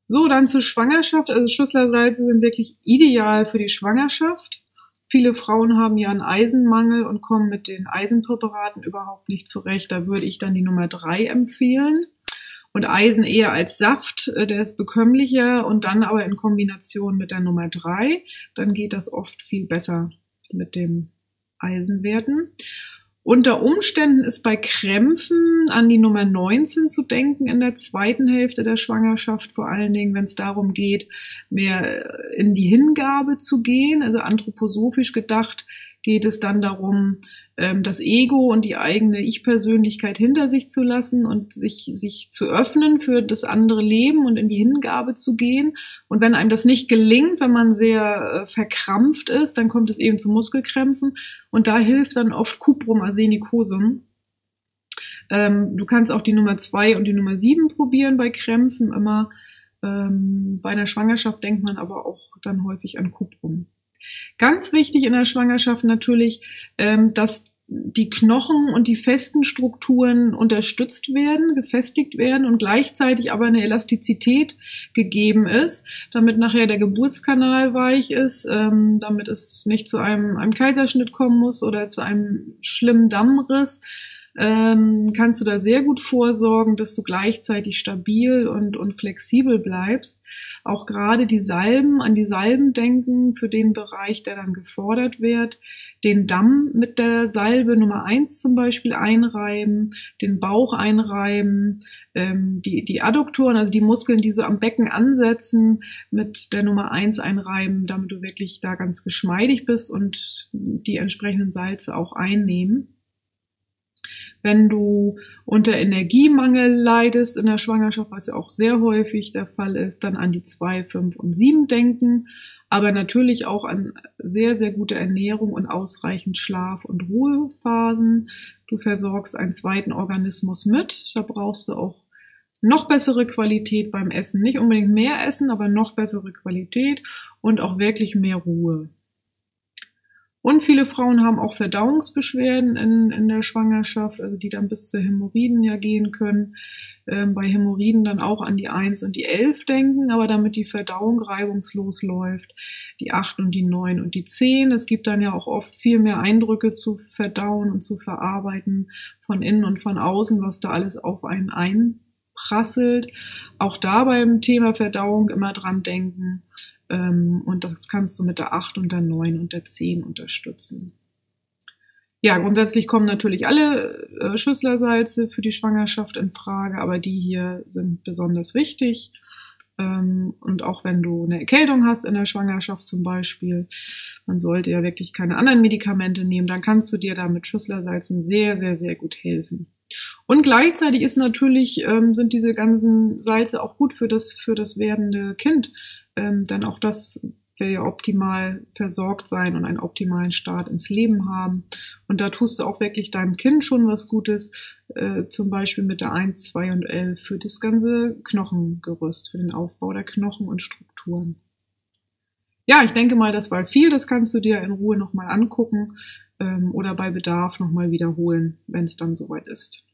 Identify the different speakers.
Speaker 1: So, dann zur Schwangerschaft. Also Schüsslersalze sind wirklich ideal für die Schwangerschaft. Viele Frauen haben ja einen Eisenmangel und kommen mit den Eisenpräparaten überhaupt nicht zurecht. Da würde ich dann die Nummer 3 empfehlen. Und Eisen eher als Saft, der ist bekömmlicher und dann aber in Kombination mit der Nummer 3. Dann geht das oft viel besser mit den Eisenwerten. Unter Umständen ist bei Krämpfen an die Nummer 19 zu denken in der zweiten Hälfte der Schwangerschaft, vor allen Dingen, wenn es darum geht, mehr in die Hingabe zu gehen. Also anthroposophisch gedacht geht es dann darum, das Ego und die eigene Ich-Persönlichkeit hinter sich zu lassen und sich zu öffnen für das andere Leben und in die Hingabe zu gehen. Und wenn einem das nicht gelingt, wenn man sehr verkrampft ist, dann kommt es eben zu Muskelkrämpfen. Und da hilft dann oft Cuprum arsenicosum. Du kannst auch die Nummer 2 und die Nummer 7 probieren bei Krämpfen immer. Bei einer Schwangerschaft denkt man aber auch dann häufig an Cuprum. Ganz wichtig in der Schwangerschaft natürlich, dass die Knochen und die festen Strukturen unterstützt werden, gefestigt werden und gleichzeitig aber eine Elastizität gegeben ist, damit nachher der Geburtskanal weich ist, damit es nicht zu einem Kaiserschnitt kommen muss oder zu einem schlimmen Dammriss. Kannst du da sehr gut vorsorgen, dass du gleichzeitig stabil und flexibel bleibst. Auch gerade die Salben, an die Salben denken für den Bereich, der dann gefordert wird. Den Damm mit der Salbe Nummer 1 zum Beispiel einreiben, den Bauch einreiben, die Adduktoren, also die Muskeln, die so am Becken ansetzen, mit der Nummer 1 einreiben, damit du wirklich da ganz geschmeidig bist und die entsprechenden Salze auch einnehmen. Wenn du unter Energiemangel leidest in der Schwangerschaft, was ja auch sehr häufig der Fall ist, dann an die 2, 5 und 7 denken, aber natürlich auch an sehr, sehr gute Ernährung und ausreichend Schlaf- und Ruhephasen. Du versorgst einen zweiten Organismus mit, da brauchst du auch noch bessere Qualität beim Essen. Nicht unbedingt mehr Essen, aber noch bessere Qualität und auch wirklich mehr Ruhe. Und viele Frauen haben auch Verdauungsbeschwerden in der Schwangerschaft, also die dann bis zu Hämorrhoiden ja gehen können. Bei Hämorrhoiden dann auch an die 1 und die 11 denken, aber damit die Verdauung reibungslos läuft, die 8 und die 9 und die 10. Es gibt dann ja auch oft viel mehr Eindrücke zu verdauen und zu verarbeiten von innen und von außen, was da alles auf einen einprasselt. Auch da beim Thema Verdauung immer dran denken. Und das kannst du mit der 8 und der 9 und der 10 unterstützen. Ja, grundsätzlich kommen natürlich alle Schüsslersalze für die Schwangerschaft in Frage, aber die hier sind besonders wichtig. Und auch wenn du eine Erkältung hast in der Schwangerschaft zum Beispiel, man sollte ja wirklich keine anderen Medikamente nehmen, dann kannst du dir da mit Schüsslersalzen sehr, sehr, sehr gut helfen. Und gleichzeitig ist natürlich, sind diese ganzen Salze auch gut für das werdende Kind. Denn auch das will ja optimal versorgt sein und einen optimalen Start ins Leben haben. Und da tust du auch wirklich deinem Kind schon was Gutes, zum Beispiel mit der 1, 2 und 11 für das ganze Knochengerüst, für den Aufbau der Knochen und Strukturen. Ja, ich denke mal, das war viel. Das kannst du dir in Ruhe nochmal angucken oder bei Bedarf nochmal wiederholen, wenn es dann soweit ist.